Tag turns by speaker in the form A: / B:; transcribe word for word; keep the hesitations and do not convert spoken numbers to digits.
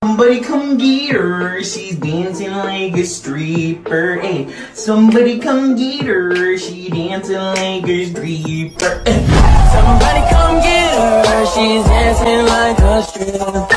A: Somebody come get her, she's dancing like a stripper, eh. Somebody come get her, she dancing like a stripper, eh.
B: Somebody come get her, she's dancing like a stripper.